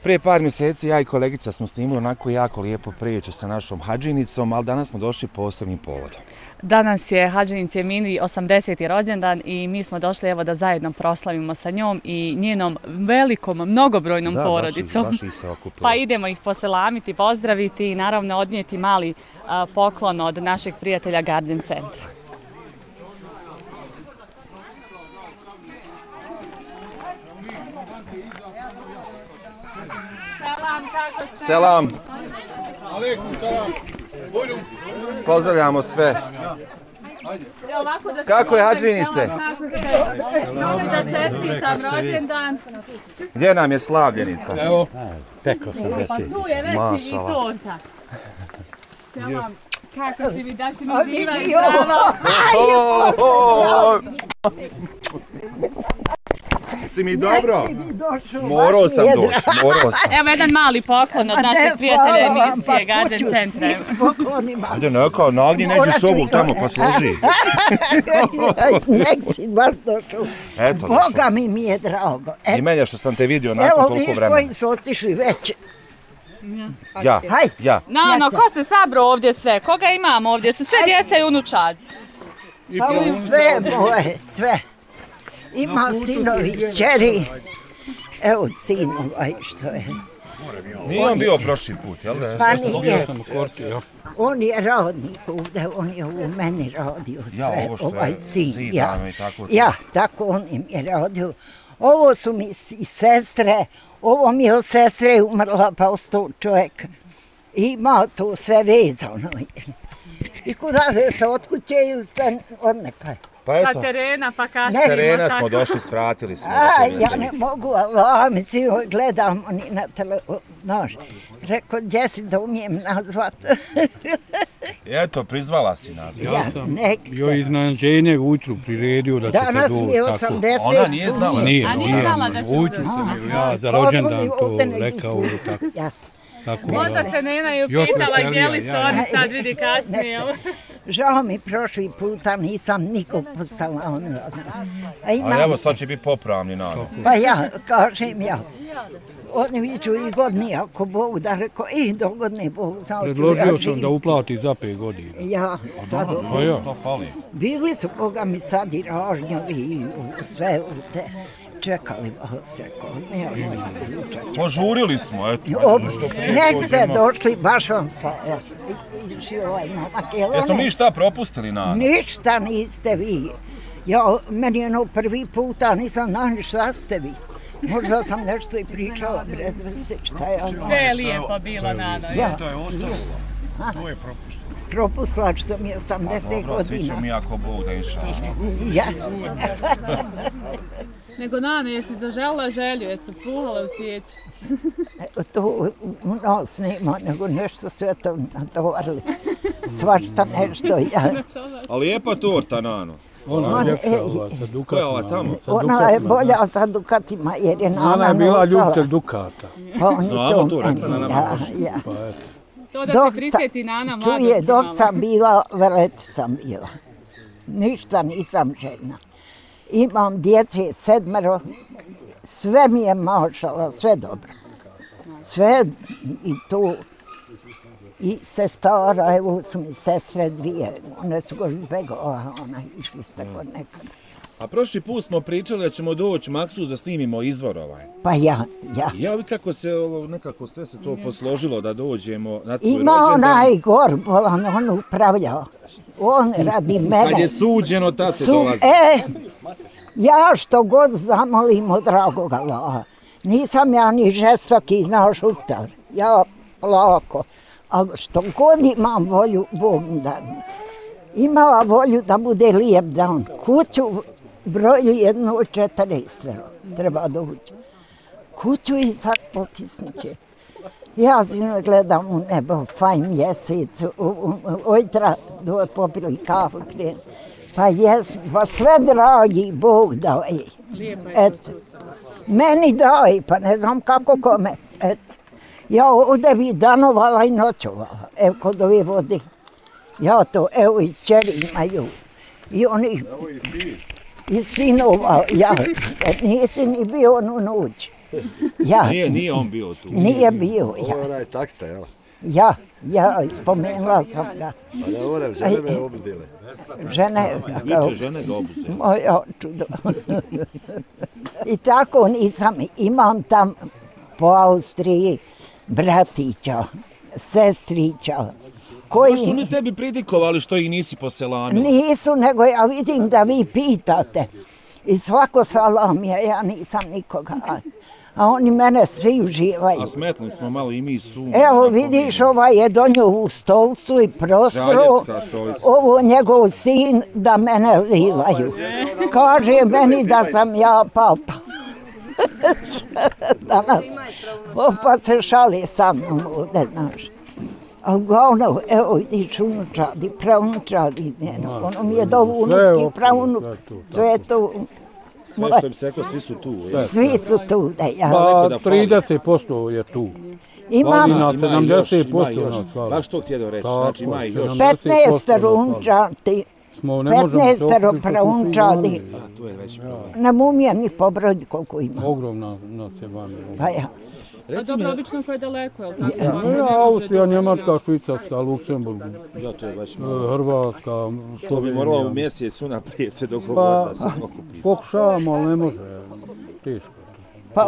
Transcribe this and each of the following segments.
Prije par mjeseci ja i kolegica smo snimili onako jako lijepo priču sa našom hadžinicom, ali danas smo došli posebnim povodom. Danas je hadžinici Emini 80. rođendan i mi smo došli evo da zajedno proslavimo sa njom i njenom velikom, mnogobrojnom porodicom. Vaši se okupili. Pa idemo ih poselamiti, pozdraviti i naravno odnijeti mali poklon od našeg prijatelja Garden centra. Selam. Pozdravljamo sve. Kako je hadžinice? Da čestitam rođendan. Gdje nam je slavljenica? Evo, tek 80. Pa tu je već i torta. Selam. Kako si mi, da si mi živa i zdrava? Si mi dobro? Morao sam doći, morao sam. Evo jedan mali poklon od našeg prijatelja emisije Garden centra. Ajde, neka, nagni neđu sobu tamo pa služi. Nek si baš došao. Eto, Boga mi je drago. I meni je što sam te vidio nakon toliko vremena. Evo viš koji su otišli već. Ja. Nano, ko se sabro ovdje sve? Koga imamo ovdje? Su sve djeca i unučad. Pa sve moje, sve. Ima sinovi, čeri. Evo sin ovaj što je. Nije on bio prošli put, jel da? Pa nije. On je radnik ovdje, on je u meni radio sve, ovaj sin. Ja, tako on im je radio. Ovo su mi i sestre, ovo mi je od sestre umrla pa ostao čovjek. Ima to sve vezano. I kuda ste od kuće ili ste od nekaj? Sa terena pa kasnije. S terena smo došli, svratili smo. Ja ne mogu, Allah, mislim, gledam oni na telefon. Rekao, gdje si da umijem nazvat? Eto, prizvala si nas. Ja sam bio iznenađenje ujutru priredio da će se doći. Danas mi je 80. Ona nije znala. Nije znala da će ujutru sam ja za rođendan to rekao tako. Možda se Nena i upitala gdje li su oni sad vidi kasnije. Žao mi prošli puta nisam nikog posalamila. A evo sad će biti popravni nano. Pa ja, kažem ja. Oni viču i godini ako Bog da rekao, dogodne Bog znao. Predložio sam da uplati za 5 godina. Ja, sad bili su Boga mi sad i ražnjovi i sve u te. Čekali vas, rekao, požurili smo, eto. Nek ste došli, baš vam hvala. Jesmo mi šta propustili, Nano? Ništa niste vi. Meni je prvi puta, nisam znao šta ste vi. Možda sam nešto i pričala bez veze, šta ja znam. Sve je lijepo bilo, Nano. To je ostavilo, to je propustilo. Propustila što mi je 80 godina. Svi ćemo mi ako Bog da inša. Nego, Nano, jesi zaželjela želju, jesi puhala u svijeću? To u nas nema, nego nešto sve to natovarili. Svašta nešto, A lijepa torta, Nano. Ona je ljepša ova sa Dukatima. Koja je ova tamo? Ona je bolja sa Dukatima jer je Nana nosala. Ona je bila ljubitelj Dukata. Znamo to, rekla na nama. To da se prisjeti Nana mladosti malo. Dok sam bila, veleti sam bila. Ništa nisam žena. Imam djece 7, sve mi je mašala, sve dobro. Sve i to. I sestara, evo su mi sestre 2, one su go izbegala, išli ste kod nekada. A prošli put smo pričali da ćemo doći Maksus da snimimo izvor ovaj. Pa ja. Ja, kako se nekako sve se to posložilo da dođemo na tvoj rođendan. Ima onaj Gorbolan, on upravljao. On radi mene. Kad je suđeno, tad se dolazi. Ja što god zamolim od dragog Allaha. Nisam ja ni žestoki, znaš šuptar. Ja lako. Ali što god imam volju, Bog mi dadne. Imala volju da bude lijep dan. Kuću brojili 1:40 treba doći. Kuću i sad pokisnuće. Ja zinu gledam u nebo, fajn mjesec, ujtra popili kafu krenu. Pa jesmo, pa sve dragi Bog daje. Eto, meni daje, pa ne znam kako kome. Eto, ja ovdje bi danovala i noćovala, evo kod ove vode. Ja to, evo i čeri imaju. I oni, i sinova, ja, nisi ni bio onu noć. Nije on bio tu. Nije bio, Ovo je onaj taksta, jel? Ja, spomenula sam ga. A ja moram, žene me obuzile. Žene, Viče žene da obuze. moje čudo. I tako imam tam po Austriji bratića, sestrića. Koji su mi tebi pridikovali što ih nisi poselamila? Nisu, nego ja vidim da vi pitate. I svako salamija, ja nisam nikoga. A oni mene svi uživaju. A smetli smo malo i mi su. Evo vidiš, ovaj je donio u stolcu i prostoru. Ovo njegov sin da mene livaju. Kaže meni da sam ja papa. Danas. Pa se šali sa mnom ovdje, znaš. A uglavnom, evo vidiš, unučadi, pravunučadi, ono mi je do unuk i pravunuk, sve tu. Sve što bi se rekao, svi su tu. Svi su tu, da ja. Pa 30% je tu. Imam 70% nas fali. Baš to htjedo reći, znači ima ih još. 15 unčadi, 15 praunčadi. To je već Ne umijem ni pobrojiti koliko ima. Ogromna nas je vani. Pa ja. A dobro, obično ko je daleko, je li tako? Austrija, Njemačka, Švicarska, Luksemburg, Da, to je već Hrvatska, To bi moralo u mjesecu naprijed se dogovoriti da se okupiti. Pokušavamo, ali ne može. Teško. Pa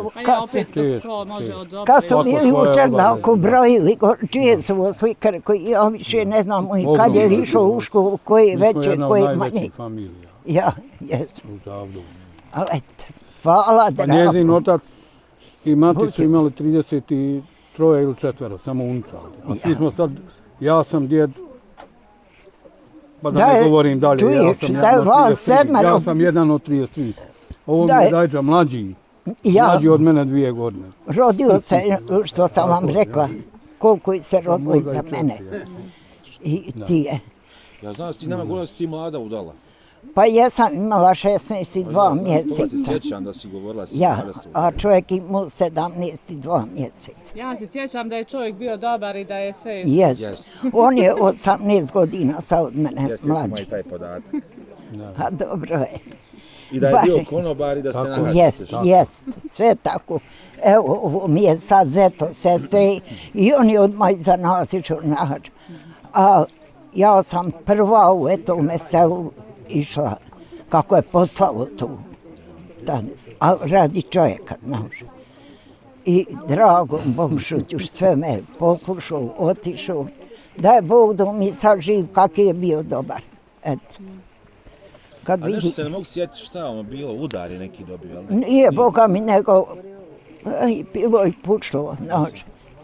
kad su bili učer da oko brojili, čije su ovo slikare koji ja više ne znam kad je išao u školu, koji veće, koji manje. Ja, jesam. Ali hvala drago. Njezin otac i mati su imali 33 ili 4, samo unčali. A svi smo sad, ja sam djed, pa da ne govorim dalje, ja sam jedan od 33. Ovo mi je Rajđa mlađi od mene 2 godine. Rodio se, što sam vam rekla, koliko se rodilo iza mene. I ti je. Ja znam, ti nama govorila da si ti mlada udala. Pa jesam imala 16 i 2 mjeseca. To se sjećam da si govorila si mlada su. A čovjek imao 17 i 2 mjeseca. Ja se sjećam da je čovjek bio dobar i da je sve... Jest. On je 18 godina sad od mene mlađi. Jesam i taj podatak. A dobro je. I da je bio konobar i da ste nahačili. Jest, sve tako. Evo, ovo mi je sad zeto sestre i on je odmah za nas išao nahač. A ja sam prva u etome selu išla, kako je poslalo tu. A radi čovjeka, znaš. I drago Bog šućuš, sve me poslušao, otišao. Daj Bog da mi sad živ, kak je bio dobar. Eto. A nešto se ne mogu sjetiti šta ono bilo, udar je neki dobio, ali? Nije Boga mi nego pivo i pušlo, znaš.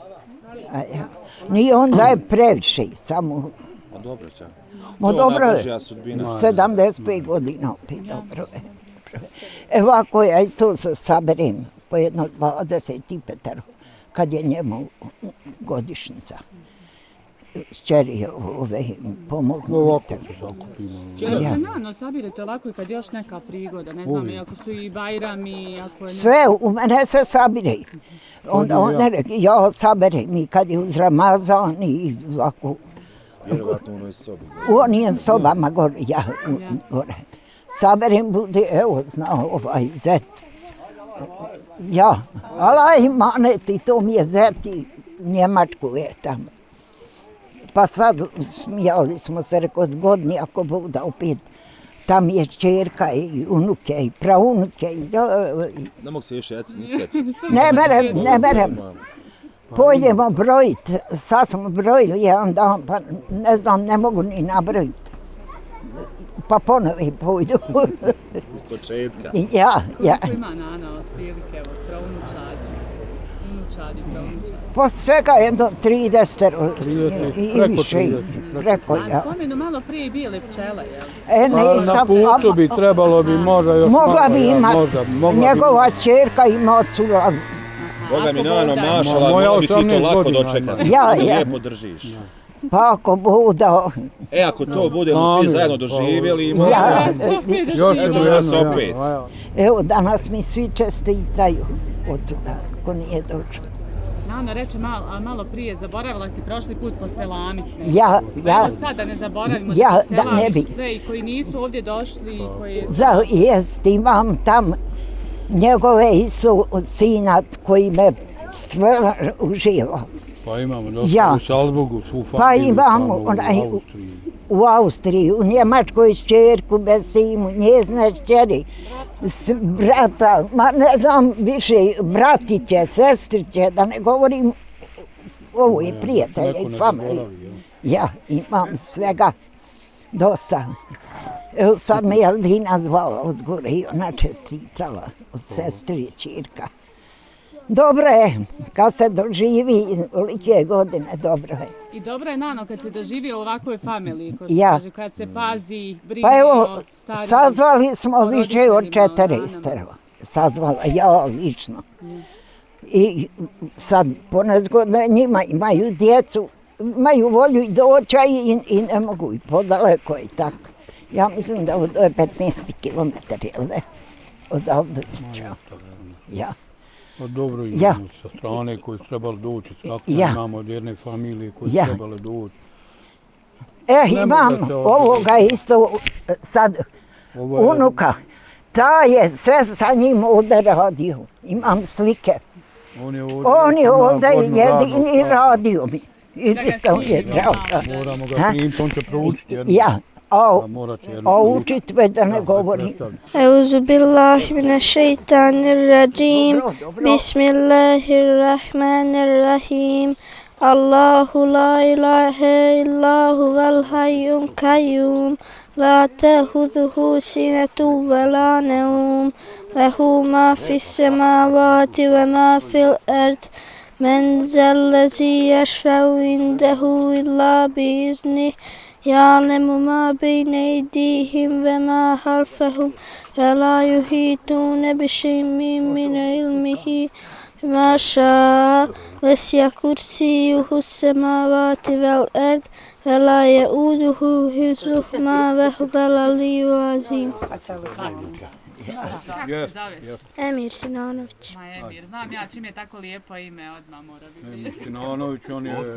Nije on da je previše, samo... A dobro će. Ma dobro je, 75 godina opet, dobro je. Evo ako ja isto se saberem, po jedno 25, kad je njemu godišnjica. Šćeri ove pomognu. Ovako se zakupimo. Ali se nano sabirate ovako i kad još neka prigoda, ne znam, ako su i bajrami, ako je... Sve, u mene se sabire. Onda on reki, ja saberem i kad je uz Ramazan i ovako. Vjerovatno u onoj sobi. U onim sobama gore, ja gore. Saberem bude, evo, znao ovaj zet. Ja, alaj maneti, to mi je zet i Njemačku je tamo. Pa sad smijali smo se, rekao, zgodni ako bude opet. Tam je čerka i unuke i praunuke. Ne mogu se još ni sjetiti. Ne merem. Pojdemo brojiti. Sad smo brojili jedan dan, pa ne znam, ne mogu ni nabrojiti. Pa ponovi pojdu. Iz početka. Ja. Kako ima Nana od prilike, od praunučadi? Unučadi, praunučadi. Po svega jedno 30 i više. Preko, ja. A spomenu malo prije bile pčele, jel? Na putu bi trebalo bi možda još... Mogla bi imati. Njegova čerka ima cura. Boga mi Nano mašala, moja bi ti to lako dočekati. Ja. Lijepo držiš. Pa ako bude... Ako to budemo svi zajedno doživjeli... Eto nas opet. Evo, danas mi svi čestitaju od tuda, ko nije došao. Nano reče malo prije, zaboravila si prošli put poselamiti. Ja. Evo sad da ne zaboravimo da poselamiš sve i koji nisu ovdje došli. Jest, imam tam njegove isto sina koji me stvarno uživao. Pa imamo dosta u Salzburgu, svu familiju imamo u Austriji. U Austriji, u Njemačkoj šćerku, Besimu, njezne šćeri, brata, ma ne znam više, bratiće, sestriće, da ne govorim ovoj prijatelje i familije. Ja imam svega dosta. Evo sad me Jeldina zvala od gore i ona čestitala od sestri i čirka. Dobro je, kad se doživi velike godine, dobro je. I dobro je, Nano, kad se doživi u ovakvoj familiji, kad se pazi, brine pa evo, o starijim. Sazvali smo više od 4. Sazvala, ja lično. I sad, ponezgodno njima imaju djecu, imaju volju i doća i ne mogu i podaleko i tako. Ja mislim da ovo je 15 kilometar, jel ne? Od Zavdovića. Ja. Pa dobro imamo sa strane koji su trebali doći, imamo od jedne familije koji su trebali doći. Imam ovoga isto sad unuka. Ta je sve sa njim ovdje radio. Imam slike. On je ovdje jedini radio mi. Moramo ga snimiti, on će proučiti. Ja. A učit već da ne govorim. Euzu billahi mine šeitanir rajim. Bismillahirrahmanirrahim. Allahu la ilahe illahu vel hayyun kayyum. La tehudhuhu sinatu ve la neum. Lehu ma fis semavati ve ma fil ard. Men zellezi yeşfeu indehu illa bi iznih. يعلم ما بين أيديهم وما خلفهم ولا يحيطون بشيء من علمه بما شاء وسع كرسيه السماوات والأرض ولا يؤوده حفظهما وهو العلي العظيم. Emir Sinanović. Emir, znam ja čim je tako lijepo ime, odmah mora biti. Emir Sinanović, on je...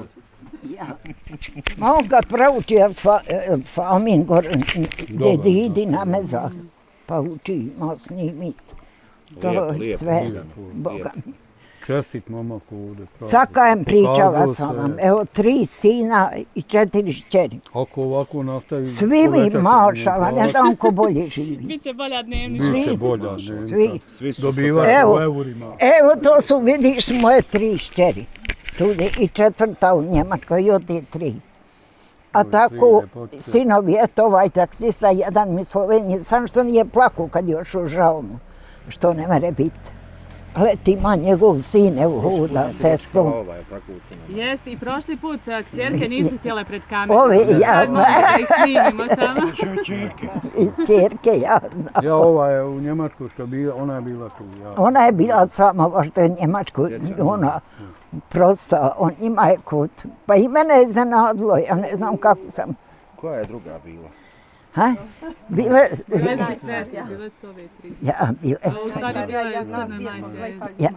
On kad proučio Famin gdje idi na mezar, pa uči, ma snimit. To je sve, Boga mi. Čestit momak ovdje. Sakajem pričala sam vam, evo 3 sina i 4 šćeri. Ako ovako nastavi... Svi mi mašala, ne znam ko bolje živi. Biće bolja dnevnica. Biće bolja dnevnica. Svi su dobivaju u eurima. Evo to su, vidiš, moje 3 šćeri. Tude i 4. u Njemačkoj i od te 3. A tako, sinovi, eto ovaj taksista, jedan mi Slovenije, sam što nije plakao kad još užao mu, što ne mere biti. Leti ima njegov sin, evo hoda cestom. Jest, i prošli put kćerke nisu htjele pred kamerom. Ove, ja. Sad možemo da ih snimimo tamo. I kćerke, ja znam. Ja, ova je u Njemačkoj što bila, ona je bila tu. Ona je bila sama, pošto je u Njemačkoj, ona prosto, on ima je kut. Pa i mene je zanadlo, ja ne znam kako sam. Koja je druga bila? Ha? Bile su sve, bile su ove 3. Ja, bile su. U stvari bila je crna majka. Ja.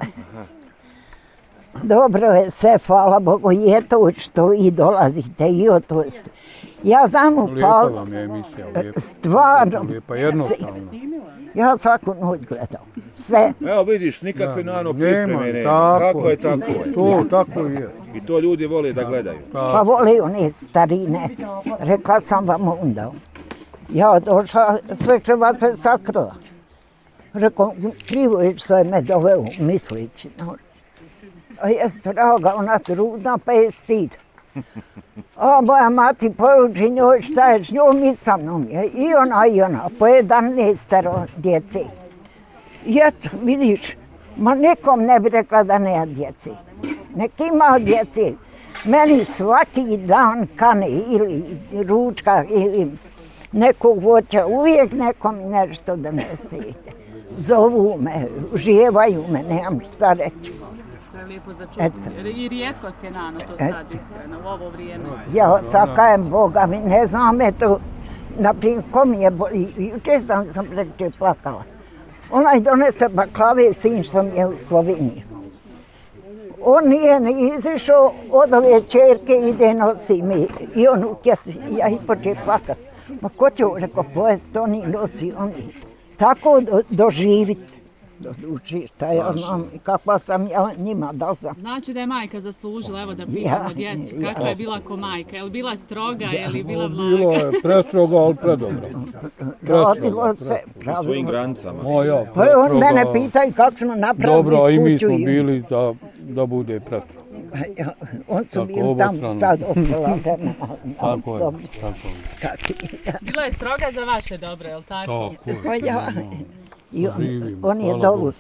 Dobro je sve, hvala Bogu, i eto što vi dolazite i o to ste. Ja znam u Lijepa vam je emisija, lijepa. Stvarno. Lijepa, jednostavno. Ja svaku noć gledam. Sve. Evo vidiš, nikakve Nano pripreme ne. Kako je, tako je. To tako je. I to ljudi vole da gledaju. Pa vole one starine. Rekla sam vam onda. Ja došla, sve krva se sakrila. Rekao, krivo je što je me doveo mislići. A jes draga, ona trudna, pa je stid. A moja mati poruči njoj šta je s njom i sa mnom je. I ona, po 11 djece. I eto, vidiš, ma nikom ne bi rekla da nema djece. Nek ima djece. Meni svaki dan kane ili ručka ili nekog voća, uvijek nekom nešto donese. Zovu me, uživaju me, nemam šta reći. To je lijepo za čuti. I rijetkost je Nano to sad iskreno u ovo vrijeme. Ja sakajem Boga mi, ne znam, eto, naprijed ko mi je bolji, juče sam preče plakala. Onaj donese baklave sin što mi je u Sloveniji. On nije ni izišao od ove čerke, ide nosi mi i on u kesi, ja i poče plakat. Ma ko će, rekao, pojest, oni nosi, oni. Tako doživiti. do duši, šta ja znam, kakva sam ja njima, da li sam. Znači da je majka zaslužila, evo da pitamo djecu, kakva je bila ko majka, je li bila stroga, je li bila blaga? Bilo je prestroga, ali predobra. Radilo se, u svojim granicama. Pa on mene pitaju kako smo napravili kuću. Dobro, i mi smo bili da bude prestroga. On su bili tamo sad okolo. Tako je. Bila je stroga za vaše dobro, je li tako? Tako je. I on je dolu.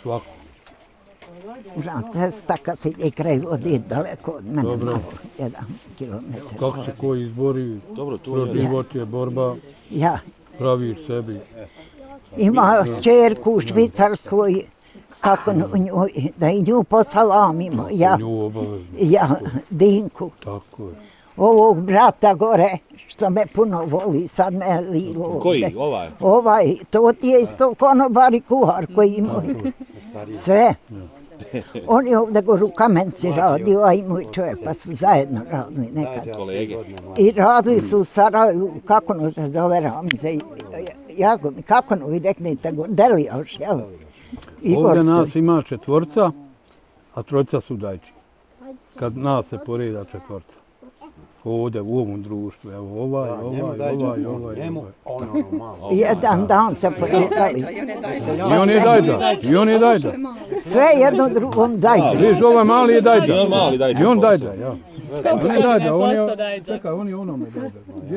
Na cesta kad se ide kraj vode daleko od mene, malo, 1 kilometar. Kako se ko izbori, kroz život je borba, praviš sebi. Ima čerku u Švicarskoj, kako da i nju posalamimo, ja, Dinku. Tako je. Ovog brata gore, što me puno voli, sad me lilo. Koji? Ovaj? Ovaj, to ti je isto konobar i kuhar koji imaju. Sve. On je ovdje go u Kamenci radio, a i moj čovjek, pa su zajedno radili nekad. I radili su u Sarajevu, kako no se zove Ramze, kako no vi reknete go, Delijaš, jel? Ovdje nas ima 4, a 3 su dajči. Kad nas se poreda 4. Ovdje u ovom društvu, evo ovaj. Jedan dan se poredali. I on je dajda. Sve jedno drugom dajda. Viš, ovaj mali je dajda. I on dajda, ja. On je dajda, čekaj, on je onome dajda.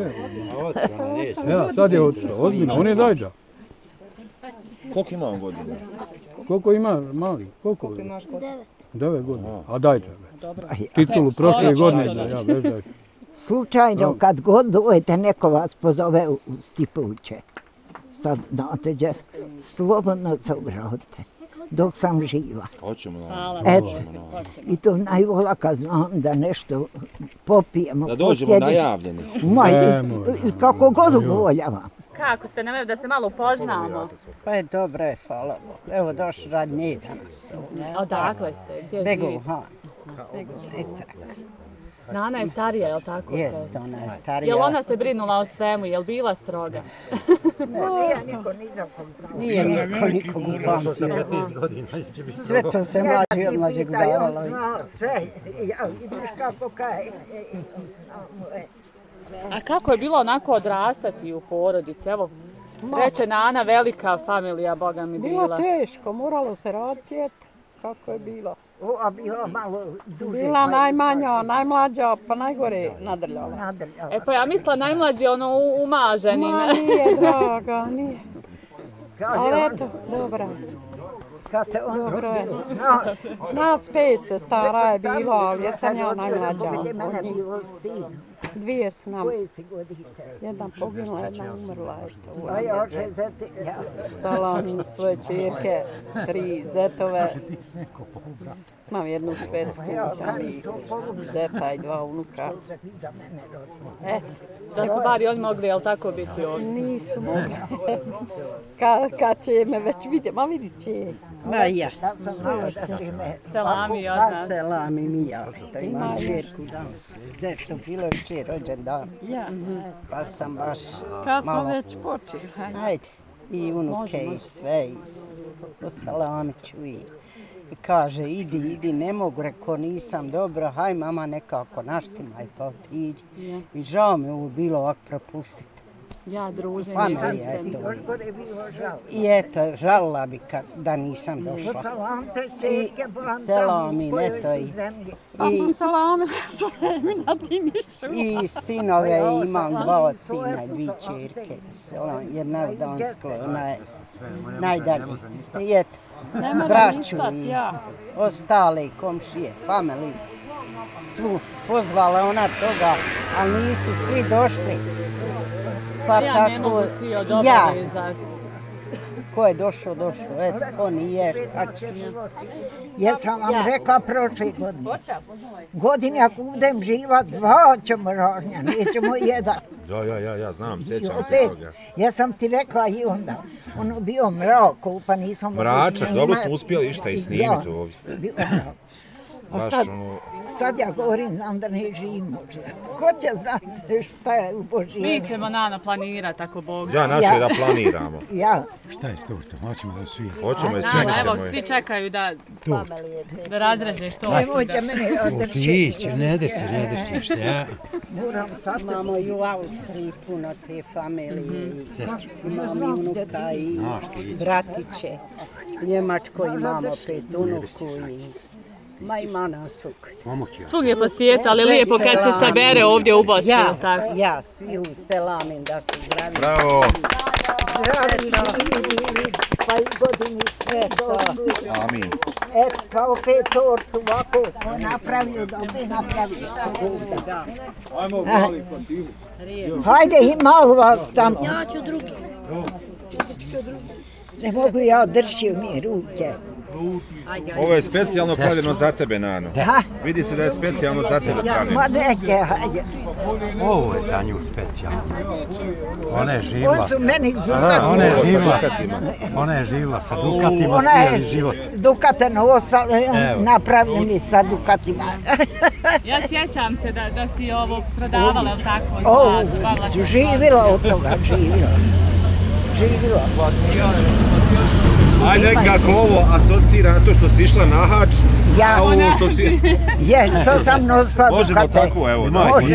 Ja, sad je otišao, ozbiljno, on je dajda. Koliko ima on godina? Koliko ima mali? Koliko imaš godina? 9 godina, a dajda. Titulu prošle godine, ja, već dajda. Slučajno, kad god dojete, neko vas pozove u Stipuće. Sad, znate gdje, slobodno se obratite, dok sam živa. Hoćemo. Eto, i to najvola kad znam da nešto popijemo, da dođemo najavljeni. Kako god uvoljavam. Kako ste, nemaju da se malo upoznamo? Pa je dobro, hvala Bogu. Evo došli radnje danas. Odakle ste? Begulhan. Nana je starija, je li tako? Jeste, ona je starija. Je li ona se brinula o svemu, je li bila stroga? Nije niko nikog upamtio. Sve to se mlađi od mlađeg davalo. Sve, vidiš kako kaj. A kako je bilo onako odrastati u porodici? Evo, reče Nana, velika familija, Boga mi bila. Bilo teško, moralo se raditi, eto, kako je bilo. Bila najmanja, najmlađa, pa najgore nadrljala. E pa ja mislila najmlađi ono umaženi. Ma nije, draga, nije. Ali eto, dobra. Dobro je. Nas 5 sestara je bilo, ali jesam ja najmlađa. 2 su nam. Jedna poginula, jedna umrla. Salam svoje čirke, 3 zetove. Imam jednu švedsku, tam i zeta i 2 unuka. Da su bar i oni mogli, jel tako biti ovdje? Nisu mogli. Kad će me već vidjeti, ma vidit će. Ma ja. Selami od nas. Selami mi ja. Imam čerku danas. Zeto, bilo je čer rođen dan. Pa sam baš malo... Kad smo već počeli. Hajde. I unuke i sve. Po salamiću i... Kaže, idi, ne mogu, reko, nisam dobro, haj mama nekako naštimaj pa otiđi. I žao mi ovo bilo ovak propustiti. Ja, druženje. Familija, eto. I eto, žalila bi da nisam došla. I selami, eto. I sinove, imam 2 sina i 2 čerke. Jedna je Dansko, ona je najdalje. I eto, braću i ostale komšije, familiju. Svu pozvala ona toga, ali nisu svi došli. Pa ja ne mogu svi odobrali za se. Ko je došao, eto, ko nije, šta ćeš. Jesam vam rekla prošle godine. Godine ako budem živa, 2 ćemo rožnja, nećemo 1. Ja znam, sjećam se toga. Ja sam ti rekla i onda, ono bio mrako, pa nisam mogli snimati. Mračak, dobro smo uspjeli išta i snimiti ovdje. A sad ja govorim, znam da ne živim možda. Ko će znati šta je u Božji? Mi ćemo, Nano, planirati ako Bog. Ja naše da planiramo. Ja. Šta je s tortom? Hoćemo da svi. Hoćemo je Evo, svi čekaju da razrežeš to. Nemojte mene odrći. Tić, ne desi, šta ja? Moram sad. Imamo i u Austriji puno te familije. Imamo i unuka i bratiće. U Njemačkoj imamo 5 unuku i... Ma ima nas svug je po svijetu, ali lijepo kad se sabere ovdje u Bosni. Ja, svi u selamin da su zdravi. Bravo! Zdravi, živi, pa i godini sve dobri. Amin. Eto, pa opet tortu ovako napravio, da opet napraviš tako da. Ajmo, mali kvantivu. Hajde, ima u vas tamo. Ja ću drugi. Ne mogu ja držim mi ruke. Ovo je specijalno pravljeno za tebe, Nano. Vidi se da je specijalno za tebe pravljeno. Ma neke, hajde. Ovo je za nju specijalno. Ona je živla. On su meni s dukatima. Ona je živla sa dukatima. Ona je dukate napravljeni sa dukatima. Ja sjećam se da si ovo prodavala, ili tako? Živila od toga, živila. Ajde, nekako ovo asocira na to što si išla na hač, a ovo što si... Je, to sam nosila dukate. Možemo tako, evo. Može.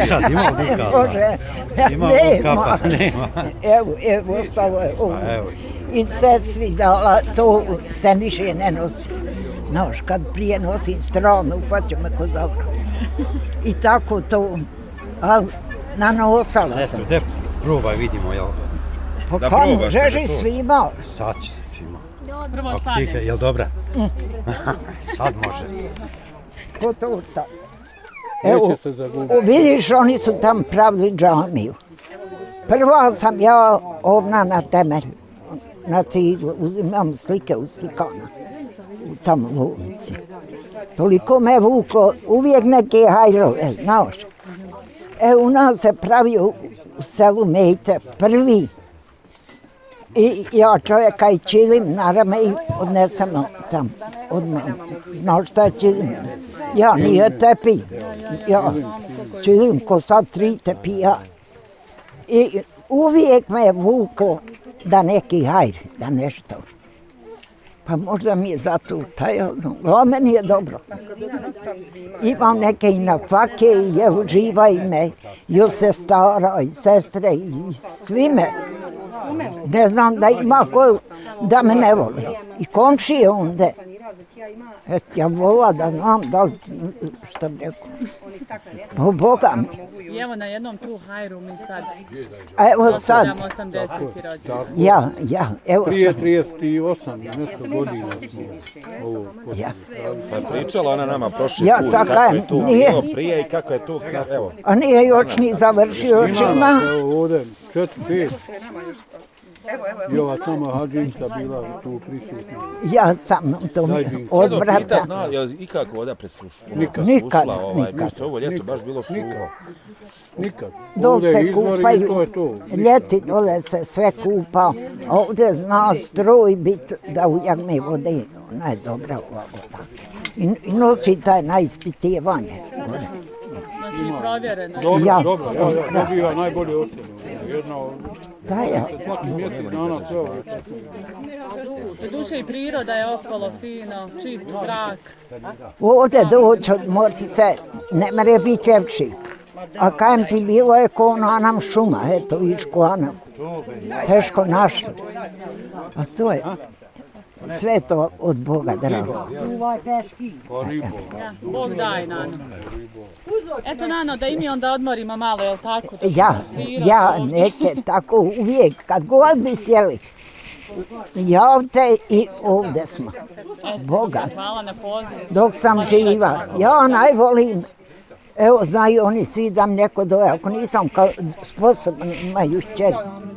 Ima dukata, nema. Evo, ostalo je ovo. I sestri dala, to se više ne nosi. Znaš, kad prije nosim strome, ufatio me ko dobro. I tako to, ali nanosala sam. Sestru, te probaj, vidimo, jel? Pa kamo, žeži svima. Sad će se svima. Prvo stane. Jel dobra? Sad može. Ko torta. Evo, vidiš, oni su tam pravili džamiju. Prva sam ja ovna na temelju, na ciglu, imam slike u slikana, u tam lovnici. Toliko me vuklo, uvijek neke hajrove, znaš. U nas se pravio u selu Mejte prvi. I ja čovjeka i čilim na rame i odnesemo tam odmah. Znaš šta je čilim? Ja nije tepi. Ja čilim ko sad 3 tepija. I uvijek me je vuklo da neki hajr, da nešto. Pa možda mi je zato tajno, a meni je dobro. Imam neke i na fake i evo živaj me, i od sestara i sestre i svime. Ne znam da ima ko da me ne voli. I komšije onda. Ja volila da znam da li, što bi rekao, o Boga mi. I evo na jednom tu hajru mi sad evo sad. 80. rođendan. Ja, evo sad. Prije 38 i nešto godina smo ovo pričala ona nama prošli put, kako je tu bilo prije i kako je tu, evo. A nije još ni završio, još ima. Evo ovdje, 4-5. I ova sama hađinka bila tu prisutna. Ja sam to mi od brata. I kako voda presušla? Nikad. Ovo ljeto baš bilo suho. Nikad. Dol se kupaju, ljeti dole se sve kupa. Ovdje zna struj biti da u jagme vode, ona je dobra voda. I nosi taj na ispitivanje vode. Znači provjereno. Dobro, dobiva najbolje ocjene. Svaki mjesec dana sve ovo. Duše i priroda je okolo fino, čist zrak. Ovdje doći od Morsice ne mere biti ljepši. A kajem ti bilo je ko ona nam šuma, eto viš ko ona. Teško našli. A to je sve to od Boga drago. Bog daj, Nano. Eto, Nano, da i mi onda odmorimo malo, jel tako? Ja, neke tako uvijek, kad god bi htjeli. Javte i ovdje smo. Boga. Hvala na pozivu. Dok sam živa. Ja najvolim. Evo, znaju oni svi da mi neko doje. Ako nisam sposoban, imaju čeri.